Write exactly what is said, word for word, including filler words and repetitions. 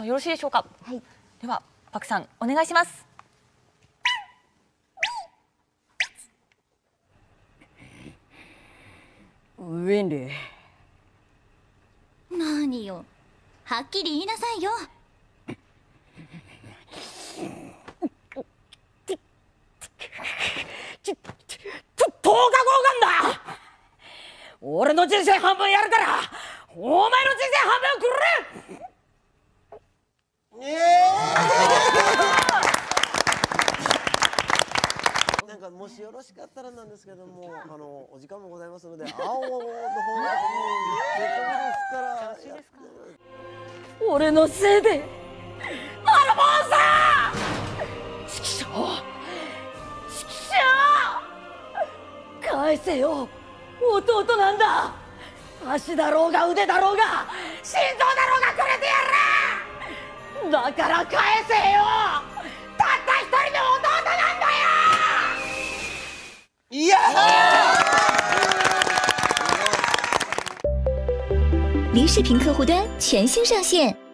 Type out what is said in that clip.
よろしいでしょうか。 はい。 ではパクさんお願いします。 ウェンレイ。何よ、はっきり言いなさいよ。 ちょ、ちょ、とおかごうがんだ。俺の人生半分やるから、お前の人生半分くれ。 えー、なんかもしよろしかったらなんですけども、あのお時間もございますので、青の方がもうせっかくですから。 俺のせいであの坊さん、ちきしょう、ちきしょう、返せよ。弟なんだ。足だろうが腕だろうが心臓だろうがくれてやる。だから返せよ。たった一人の弟なんだよ。 いや离视频客户端全新上线。